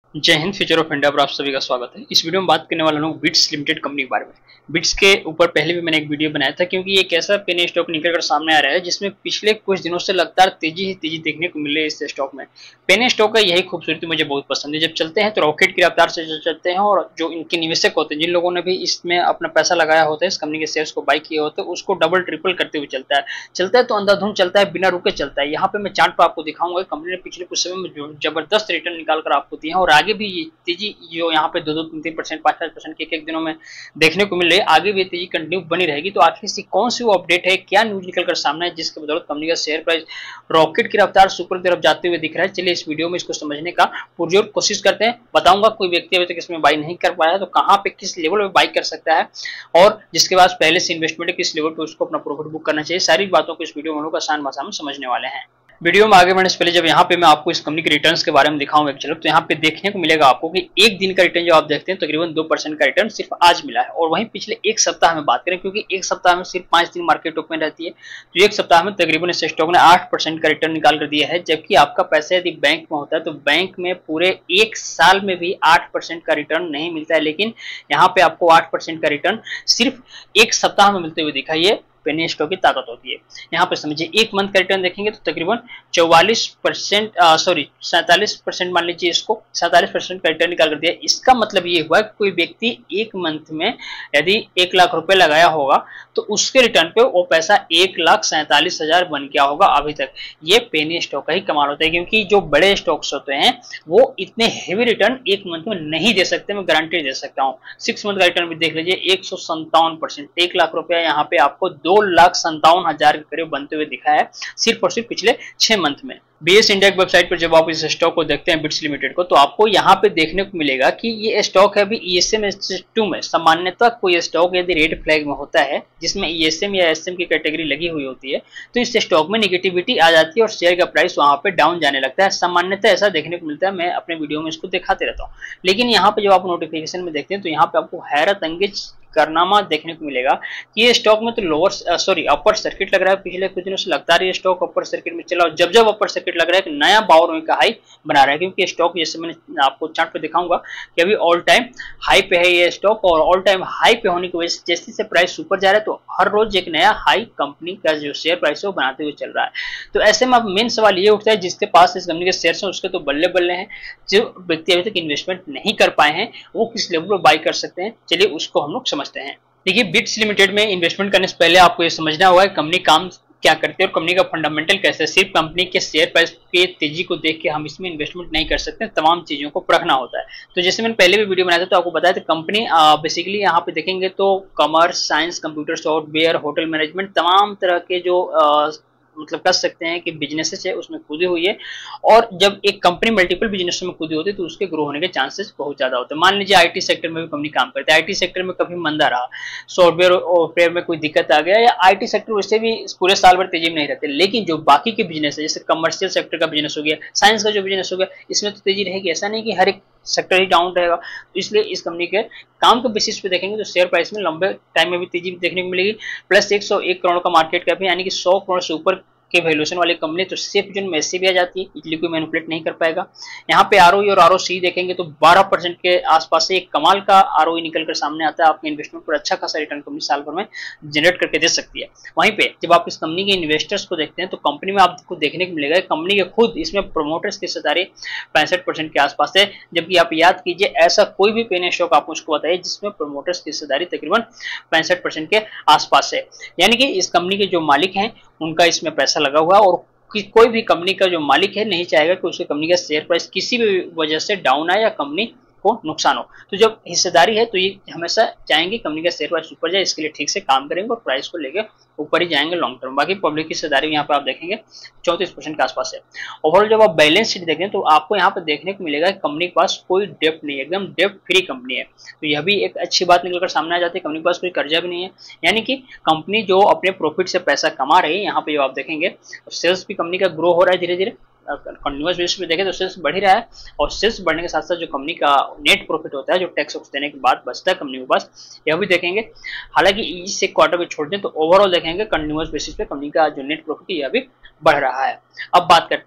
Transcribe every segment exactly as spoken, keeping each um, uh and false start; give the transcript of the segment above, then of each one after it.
जय Hind. Future of India पर आप सभी का स्वागत है। इस वीडियो में बात करने वाला हूँ बिट्स लिमिटेड कंपनी के बारे में। बिट्स के ऊपर पहले भी मैंने एक वीडियो बनाया था, क्योंकि एक ऐसा पेनी स्टॉक निकल कर सामने आ रहा है जिसमें पिछले कुछ दिनों से लगातार तेजी ही तेजी देखने को मिल रही है। इस स्टॉक में पेनी स्टॉक का यही खूबसूरती मुझे बहुत पसंद है। जब चलते हैं तो रॉकेट की रफ्तार से चलते हैं, और जो इनके निवेशक होते हैं, जिन लोगों ने भी इसमें अपना पैसा लगाया होता है, इस कंपनी के शेयर्स को बाई किए होते हैं, उसको डबल ट्रिपल करते हुए चलता है। चलता है तो अंधाधुंध चलता है, बिना रुके चलता है। यहाँ पे मैं चार्ट पर आपको दिखाऊंगा कंपनी ने पिछले कुछ समय में जो जबरदस्त रिटर्न निकाल कर आपको दिए हैं, और आगे भी ये तेजी जो यहाँ पे दो दो तीन तीन परसेंट पाँच पाँच परसेंट के एक एक दिनों में देखने को मिल रही है, आगे भी तेजी कंटिन्यू बनी रहेगी। तो आखिर से कौन सी वो अपडेट है, क्या न्यूज निकल कर सामने है जिसके बदौलत कंपनी का शेयर प्राइस रॉकेट की रफ्तार से ऊपर की तरफ जाते हुए दिख रहा है? चलिए इस वीडियो में इसको समझने का पुरजोर कोशिश करते हैं। बताऊंगा कोई व्यक्ति अभी तक इसमें बाई नहीं कर पाया है तो कहाँ पे किस लेवल पे बाई कर सकता है, और जिसके पास पहले से इन्वेस्टमेंट है किस लेवल पे उसको अपना प्रॉफिट बुक करना चाहिए। सारी बातों को इस वीडियो में हम लोग आसान भाषा में समझने वाले हैं। वीडियो में आगे बढ़ने से पहले जब यहाँ पे मैं आपको इस कंपनी के रिटर्न्स के बारे में दिखाऊंगा एक झलक, तो यहाँ पे देखने को मिलेगा आपको कि एक दिन का रिटर्न जो आप देखते हैं तकरीबन दो परसेंट का रिटर्न सिर्फ आज मिला है। और वहीं पिछले एक सप्ताह में बात करें, क्योंकि एक सप्ताह में सिर्फ पांच दिन मार्केट ओपन रहती है, तो एक सप्ताह में तकरीबन इस स्टॉक ने आठ परसेंट का रिटर्न निकाल कर दिया है। जबकि आपका पैसा यदि बैंक में होता है तो बैंक में पूरे एक साल में भी आठ परसेंट का रिटर्न नहीं मिलता है, लेकिन यहाँ पे आपको आठ परसेंट का रिटर्न सिर्फ एक सप्ताह में मिलते हुए दिखा। ये पेनी स्टॉक की ताकत होती है। यहाँ पे समझिए एक मंथ का रिटर्न देखेंगे तो तकरीबन चौवालीस परसेंट सॉरी सैंतालीस परसेंट मान लीजिए, इसको सैंतालीस परसेंट का रिटर्न निकाल कर दिया। इसका मतलब ये हुआ कि कोई व्यक्ति एक मंथ में यदि एक लाख रुपए लगाया होगा तो उसके रिटर्न पे वो पैसा एक लाख सैंतालीस हजार बन गया होगा अभी तक। ये पेनी स्टॉक का ही कमाल होता है, क्योंकि जो बड़े स्टॉक्स होते हैं वो इतने हेवी रिटर्न एक मंथ में नहीं दे सकते। मैं गारंटी दे सकता हूँ। सिक्स मंथ का रिटर्न भी देख लीजिए, एक सौ संतावन परसेंट, एक लाख रुपया यहाँ पे आपको दो लाख संतावन हजार के करीब बनते हुए दिखा है सिर्फ और सिर्फ पिछले छह मंथ में। बीएस इंडिया की वेबसाइट पर जब आप इस स्टॉक को देखते हैं बिट्स लिमिटेड को, तो आपको यहाँ पे देखने को मिलेगा कि ये स्टॉक है अभी ईएसएम टू में। सामान्यतः कोई स्टॉक यदि रेड फ्लैग में होता है जिसमें ईएसएम या एसएम की कैटेगरी लगी हुई होती है, तो इस स्टॉक में नेगेटिविटी आ जाती है और शेयर का प्राइस वहां पे डाउन जाने लगता है। सामान्यतः ऐसा देखने को मिलता है, मैं अपने वीडियो में इसको दिखाते रहता हूँ। लेकिन यहाँ पे जब आप नोटिफिकेशन में देखते हैं तो यहाँ पे आपको हैरत अंगेज कारनामा देखने को मिलेगा कि ये स्टॉक में तो लोअर सॉरी अपर सर्किट लग रहा है। पिछले कुछ दिनों से लगातार ये स्टॉक अपर सर्किट में चला, और जब जब अपर सर्किट लग रहा है कि नया बावर का हाई बना रहा है, क्योंकि स्टॉक जैसे मैंने आपको चार्ट पे दिखाऊंगा कि अभी ऑल टाइम हाई पे है ये स्टॉक, और ऑल टाइम हाई पे होने की वजह से जैसे जैसे प्राइस ऊपर जा रहा है तो हर रोज एक नया हाई कंपनी का जो शेयर प्राइस है वो बनाते हुए चल रहा है। तो ऐसे में अब मेन सवाल ये उठता है, जिसके पास इस कंपनी के शेयर्स हैं उसके तो बल्ले बल्ले हैं। जो व्यक्ति अभी तक इन्वेस्टमेंट नहीं कर पाए हैं वो किस लेवल पर बाई कर सकते हैं, चलिए उसको हम लोग समझते हैं। देखिए, बिट्स लिमिटेड में इन्वेस्टमेंट करने से पहले आपको ये समझना होगा कि कंपनी काम क्या करती है और कंपनी का फंडामेंटल कैसे है। सिर्फ कंपनी के शेयर प्राइस के तेजी को देख के हम इसमें इन्वेस्टमेंट नहीं कर सकते, तमाम चीजों को परखना होता है। तो जैसे मैंने पहले भी वीडियो बनाया था तो आपको बताया था, कंपनी बेसिकली यहाँ पे देखेंगे तो commerce, science, computer software, hotel management, तमाम तरह के जो आ, मतलब कह सकते हैं कि बिजनेसेस है उसमें कूदी हुई है। और जब एक कंपनी मल्टीपल बिजनेस में कूदी होती है तो उसके ग्रो होने के चांसेस बहुत ज्यादा होते हैं। मान लीजिए आईटी सेक्टर में भी कंपनी काम करती है, आईटी सेक्टर में कभी मंदा रहा, सॉफ्टवेयर में कोई दिक्कत आ गया, या आईटी सेक्टर वैसे भी पूरे साल भर तेजी में नहीं रहते, लेकिन जो बाकी के बिजनेस है जैसे कमर्शियल सेक्टर का बिजनेस हो गया, साइंस का जो बिजनेस हो गया, इसमें तो तेजी रहेगी। ऐसा नहीं कि हर एक सेक्टर ही डाउन रहेगा। तो इसलिए इस कंपनी के काम के बेसिस पे देखेंगे तो शेयर प्राइस में लंबे टाइम में भी तेजी देखने को मिलेगी। प्लस एक सौ एक करोड़ का मार्केट कैप है, यानी कि सौ करोड़ से ऊपर के वैल्यूएशन वाली कंपनी, तो सेफ जोन में ऐसे भी आ जाती है, इसलिए कोई मैनिपुलेट नहीं कर पाएगा। यहाँ पे आरओई और आरओसी देखेंगे तो बारह परसेंट के आसपास से एक कमाल का आरओई निकल कर सामने आता है। आपके इन्वेस्टमेंट पर अच्छा खासा रिटर्न कंपनी साल भर में जनरेट करके दे सकती है। वहीं पे जब आप इस कंपनी के इन्वेस्टर्स को देखते हैं तो कंपनी में आपको देखने को मिलेगा कंपनी के खुद इसमें प्रोमोटर्स की हिस्सेदारी पैंसठ परसेंट के आसपास है। जबकि आप याद कीजिए ऐसा कोई भी पेनी स्टॉक आप मुझको बताइए जिसमें प्रोमोटर्स की हिस्सेदारी तकरीबन पैंसठ परसेंट के आसपास है। यानी कि इस कंपनी के जो मालिक हैं उनका इसमें पैसा लगा हुआ है, और कि कोई भी कंपनी का जो मालिक है नहीं चाहेगा कि उसकी कंपनी का शेयर प्राइस किसी भी वजह से डाउन आए या कंपनी को नुकसान हो। तो जब हिस्सेदारी है तो ये हमेशा चाहेंगे कंपनी का शेयर प्राइस ऊपर जाए, इसके लिए ठीक से काम करेंगे और प्राइस को लेकर ऊपर ही जाएंगे लॉन्ग टर्म। बाकी पब्लिक की हिस्सेदारी यहाँ पे आप देखेंगे चौंतीस परसेंट के आसपास है। ओवरऑल जब आप बैलेंस शीट देखें तो आपको यहाँ पे देखने को मिलेगा कि कंपनी के पास कोई डेप्ट नहीं है, एकदम डेप्ट फ्री कंपनी है। तो यह भी एक अच्छी बात निकलकर सामने आ जाती है। कंपनी के पास कोई कर्जा भी नहीं है, यानी कि कंपनी जो अपने प्रॉफिट से पैसा कमा रही है। यहाँ पे जो आप देखेंगे सेल्स भी कंपनी का ग्रो हो रहा है धीरे धीरे, कंटिन्यूअस बेसिस पे देखें तो सेल्स बढ़ ही रहा है, और सेल्स बढ़ने के साथ साथ जो कंपनी का नेट प्रॉफिट होता है जो टैक्स देने के बाद बचता है कंपनी के पास, यह भी देखेंगे। हालांकि इस एक क्वार्टर में छोड़ दें तो ओवरऑल देखेंगे कंटिन्यूअस बेसिस पे कंपनी का जो नेट प्रॉफिट यह भी बढ़ रहा है। अब बात करते हैं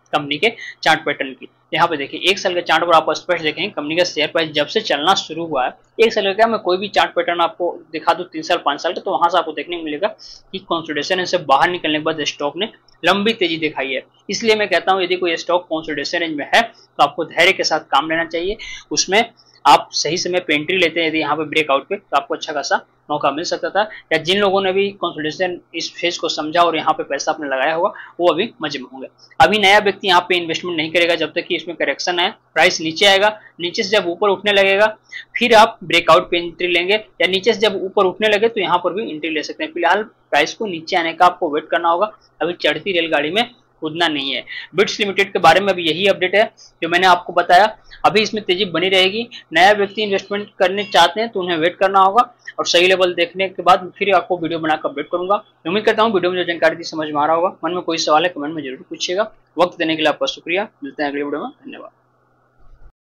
कंपनी के चार्ट पैटर्न की। यहाँ पे देखिए एक साल के चार्ट पर आप स्पष्ट देखेंगे कंपनी का शेयर प्राइस जब से चलना शुरू हुआ है, एक साल का क्या मैं कोई भी चार्ट पैटर्न आपको दिखा दूं तीन साल पांच साल का, तो वहां से आपको देखने को मिलेगा कि कंसोलिडेशन से बाहर निकलने के बाद स्टॉक ने लंबी तेजी दिखाई है। इसलिए मैं कहता हूं यदि कोई स्टॉक कंसोलिडेशन रेंज में है तो आपको धैर्य के साथ काम लेना चाहिए, उसमें आप सही समय पे एंट्री लेते हैं यदि यहाँ पे ब्रेकआउट पे तो आपको अच्छा खासा मौका मिल सकता था। या जिन लोगों ने भी कंसोलिडेशन इस फेज को समझा और यहाँ पे पैसा आपने लगाया होगा वो अभी मजे में होंगे। अभी नया व्यक्ति यहाँ पे इन्वेस्टमेंट नहीं करेगा जब तक कि इसमें करेक्शन है, प्राइस नीचे आएगा, नीचे से जब ऊपर उठने लगेगा फिर आप ब्रेकआउट पे एंट्री लेंगे, या नीचे से जब ऊपर उठने लगे तो यहाँ पर भी एंट्री ले सकते हैं। फिलहाल प्राइस को नीचे आने का आपको वेट करना होगा, अभी चढ़ती रेलगाड़ी में कूदना नहीं है। बिट्स लिमिटेड के बारे में अभी यही अपडेट है जो मैंने आपको बताया। अभी इसमें तेजी बनी रहेगी, नया व्यक्ति इन्वेस्टमेंट करने चाहते हैं तो उन्हें वेट करना होगा और सही लेवल देखने के बाद फिर आपको वीडियो बनाकर अपडेट करूंगा। उम्मीद करता हूँ वीडियो में जो जानकारी थी समझ में आ रहा होगा। मन में कोई सवाल है कमेंट में जरूर पूछिएगा। वक्त देने के लिए आपका शुक्रिया, मिलते हैं अगले वीडियो में, धन्यवाद।